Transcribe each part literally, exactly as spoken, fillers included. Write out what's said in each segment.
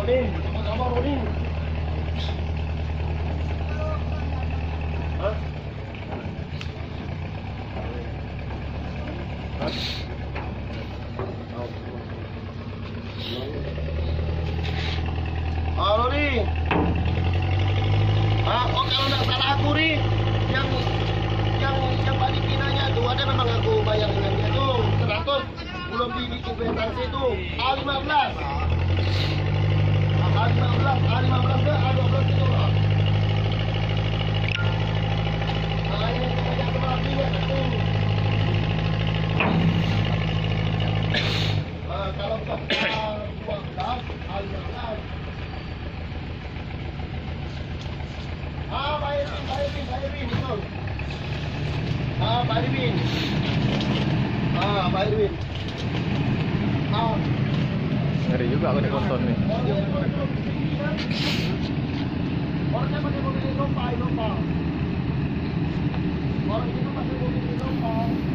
Rodin, sama Rodin. Hah? Hah? Halo Ri. Ah, oh kalau nggak salah aku Ri, yang yang yang balik pinanya tuh ada memang aku bayar dengan dia tuh seratus belum di investasi tuh A lima belas A lima belas A lima belas ke A dua belas itu lah. Nah ini yang sebelah sini tuh. Nah, kalau ke A dua belas A lima belas. Ah, Pak Irwin, Pak Irwin, Pak Irwin, betul. Ah, Pak Irwin. Ah, Pak Irwin. Ah. Ngeri juga aku dikonton nih. Orangnya pakai mobil Innova, Innova. Orang itu pakai mobil Innova.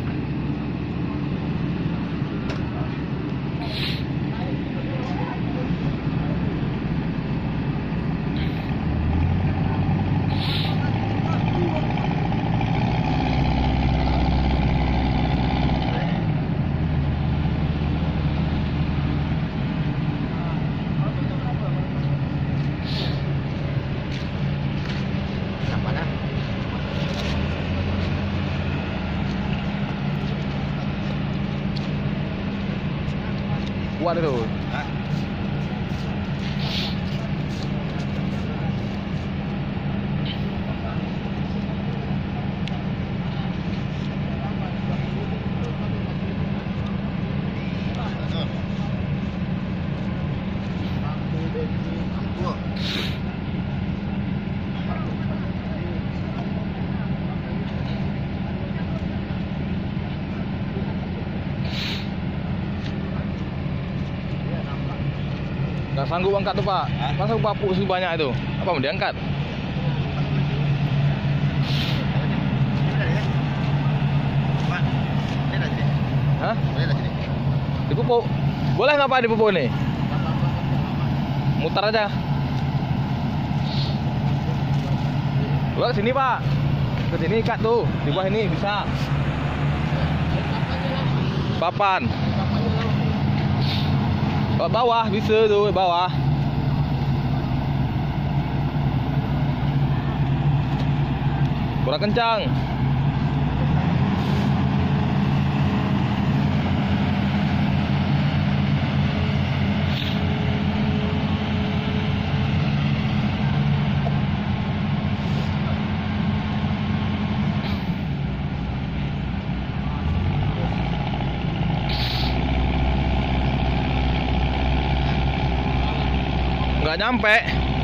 Kuat itu. Nggak sanggup angkat tuh Pak. Masa bapuk sebanyak itu? Apa mau diangkat? Hah? Dipupuk? Boleh nggak Pak dipupuk nih? Mutar aja. Gua ke sini Pak. Ke sini ikat tuh. Di bawah ini bisa. Papan. Bawah bisa tuh, bawah. Kurang kencang. Nggak nyampe.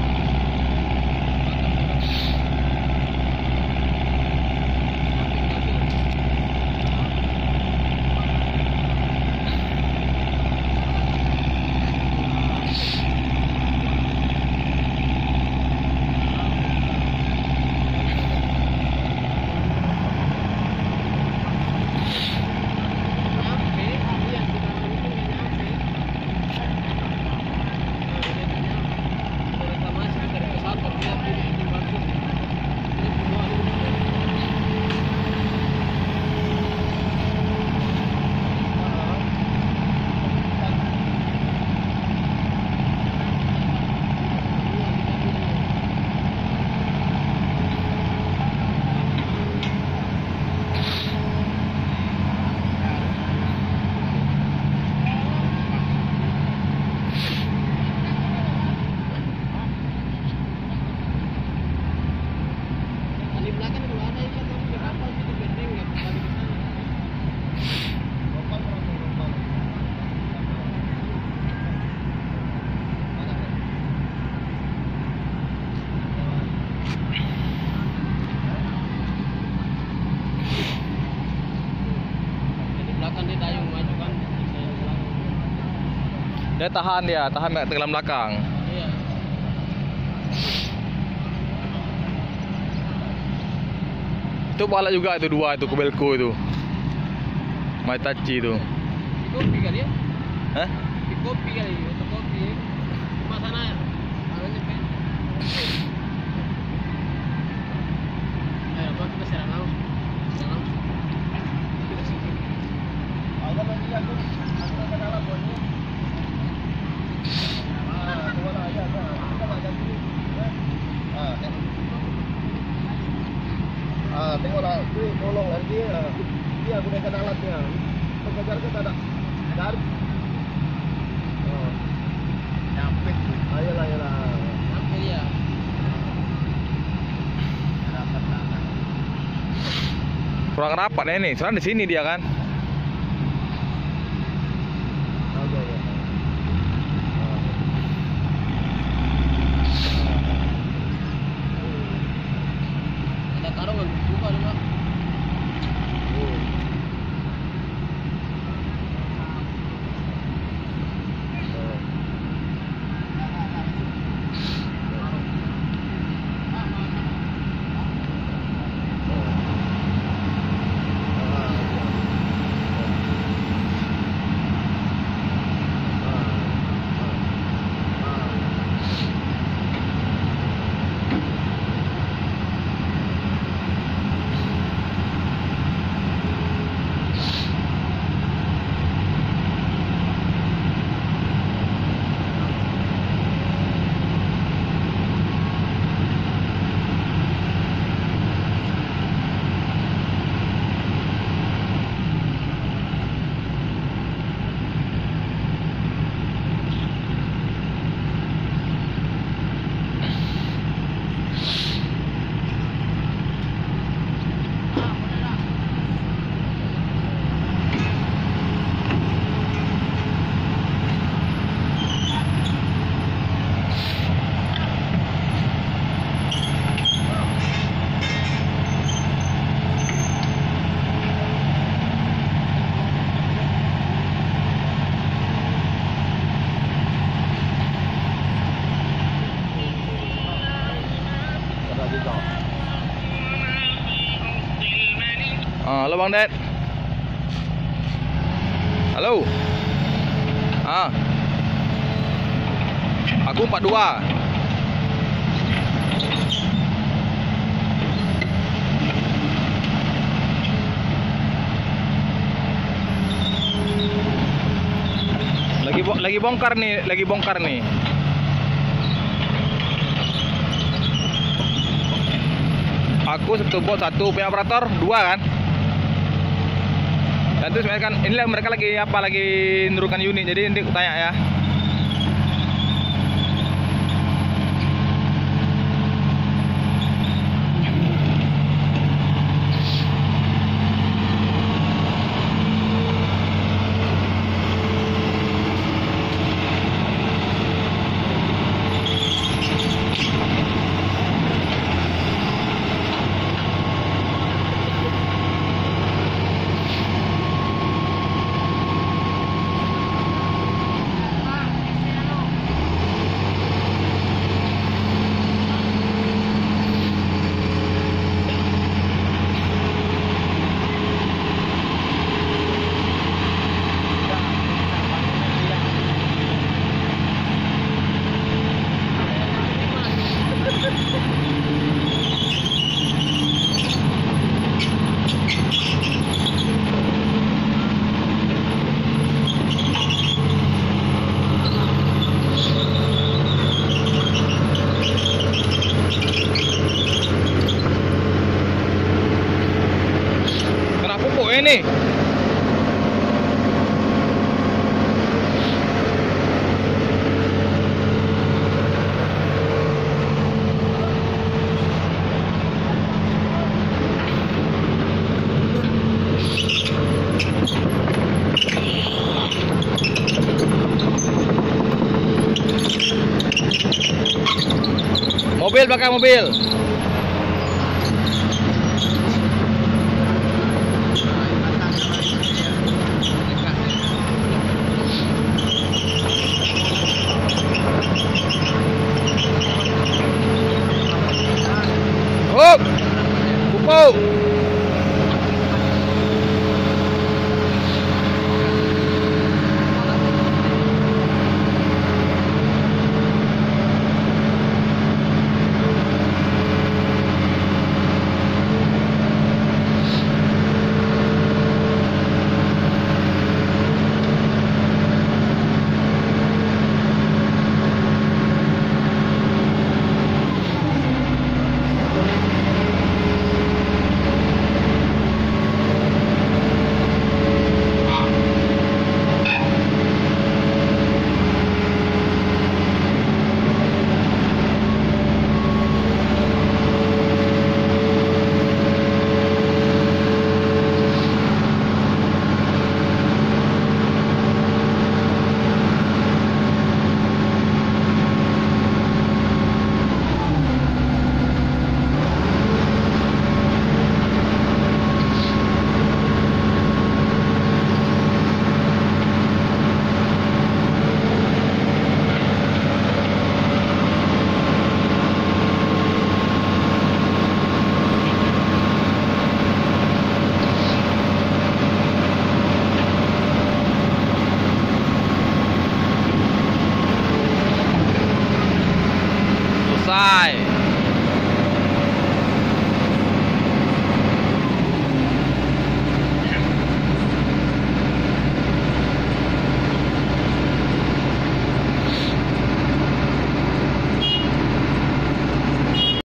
Dia tahan dia, tahan nggak tenggelam belakang. Iya. Itu balak juga itu dua itu Kobelco itu. Maitachi itu. Kopi kali ya? Hah? Kopi kali, kopi. Cuma sana tengoklah, tu tolong lagi ya. Dia gunakan alatnya. Pengejar kita ada dari. Oh. Sampai tu. Ayolah, ayolah. Sampai dia. Rapat tangan. Kurang rapat ya ini. Soalnya di sini dia kan. Oke, ya. Ada karungan buka juga. Ah, halo Bang Ded. Halo. Ah. Aku empat puluh dua. Lagi bo lagi bongkar nih, lagi bongkar nih. Aku satu bot satu punya operator dua kan. Dan terus mereka kan inilah mereka lagi apa lagi menurunkan unit, jadi nanti aku tanya ya. Ini mobil, pakai mobil.